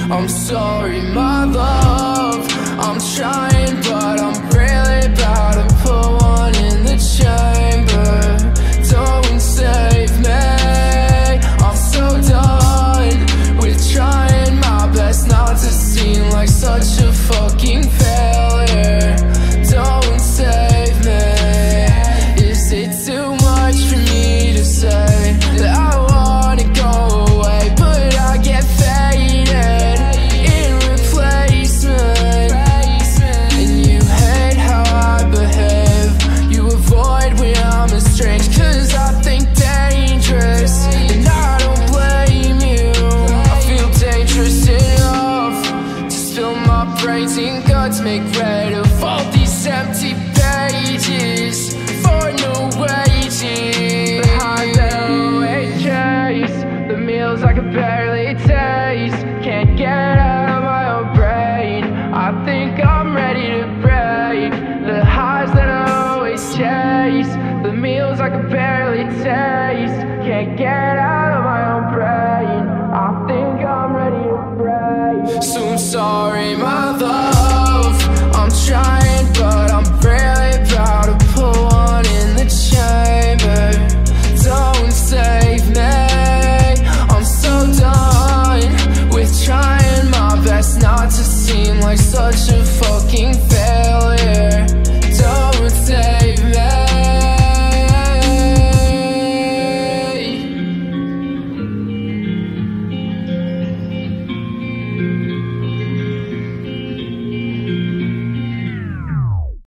I'm sorry, my love, I'm trying, but I'm really about to put one in the chamber. Don't save me, I'm so done with trying my best not to seem like such a fucking failure. Don't save me. Is it too much for me to say that I wanna go away, but I get faded in replacement? And you hate how I behave, you avoid when I'm estranged, cause I think dangerous, and I don't blame you. I feel dangerous enough to spill my brains and guts, make red of all these empty pages for no wages. The highs that I always chase, the meals I can barely taste, can't get out of my own brain. I think I'm ready to break. The highs that I always chase, the meals I can barely taste, can't get